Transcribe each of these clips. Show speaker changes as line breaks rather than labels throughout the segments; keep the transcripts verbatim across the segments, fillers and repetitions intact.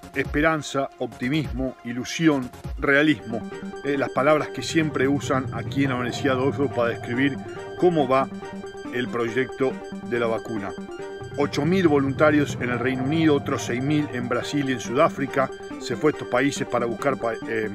esperanza, optimismo, ilusión, realismo, eh, las palabras que siempre usan aquí en la Universidad de Oxford para describir cómo va el proyecto de la vacuna. ocho mil voluntarios en el Reino Unido, otros seis mil en Brasil y en Sudáfrica. Se fue a estos países para buscar eh,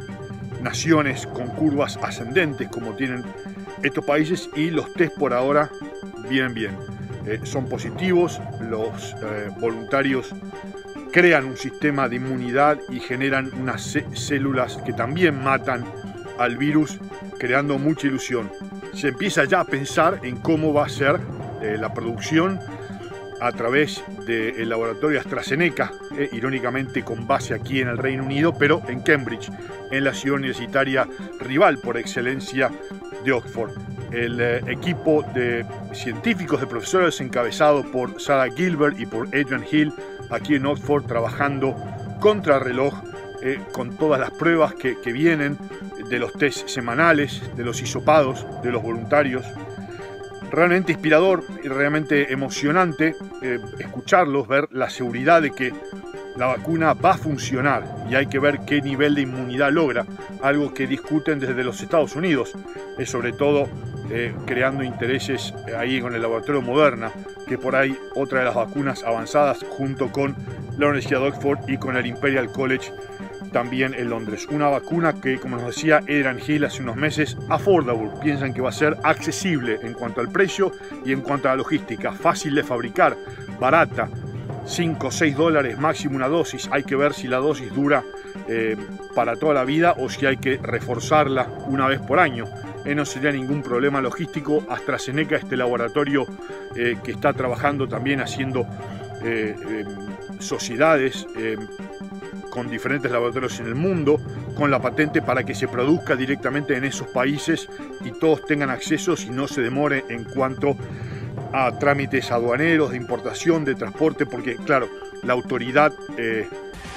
naciones con curvas ascendentes como tienen estos países, y los test por ahora vienen bien. Eh, son positivos, los eh, voluntarios crean un sistema de inmunidad y generan unas células que también matan al virus, creando mucha ilusión. Se empieza ya a pensar en cómo va a ser eh, la producción a través del laboratorio AstraZeneca, eh, irónicamente con base aquí en el Reino Unido, pero en Cambridge, en la ciudad universitaria rival por excelencia de Oxford. El eh, equipo de científicos, de profesores encabezado por Sarah Gilbert y por Adrian Hill, aquí en Oxford, trabajando contra reloj, eh, con todas las pruebas que, que vienen de los test semanales, de los hisopados, de los voluntarios. Realmente inspirador y realmente emocionante eh, escucharlos, ver la seguridad de que la vacuna va a funcionar, y hay que ver qué nivel de inmunidad logra, algo que discuten desde los Estados Unidos, es sobre todo eh, creando intereses ahí con el laboratorio Moderna, que por ahí otra de las vacunas avanzadas junto con la Universidad de Oxford y con el Imperial College también en Londres. Una vacuna que, como nos decía Adrian Hill hace unos meses, affordable, piensan que va a ser accesible en cuanto al precio y en cuanto a la logística, fácil de fabricar, barata, cinco o seis dólares máximo una dosis. Hay que ver si la dosis dura eh, para toda la vida o si hay que reforzarla una vez por año. Eh, no sería ningún problema logístico. AstraZeneca, este laboratorio eh, que está trabajando también haciendo eh, eh, sociedades eh, con diferentes laboratorios en el mundo, con la patente para que se produzca directamente en esos países y todos tengan acceso y no se demore en cuanto a trámites aduaneros, de importación, de transporte, porque claro, la autoridad eh,